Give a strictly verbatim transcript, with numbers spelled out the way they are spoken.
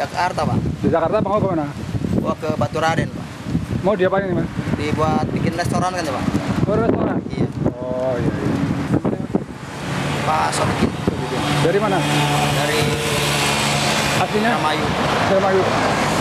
Jakarta, Pak. Di Jakarta mau ke mana? Gua ke Baturaden, Pak. Mau diapain ini, Mas? Dibuat bikin restoran kan, ya, Pak? Oh, restoran? Iya. Oh, iya, iya. Pak Sodikin. Dari mana? Dari Aslinya? Mayu. Dari Mayu.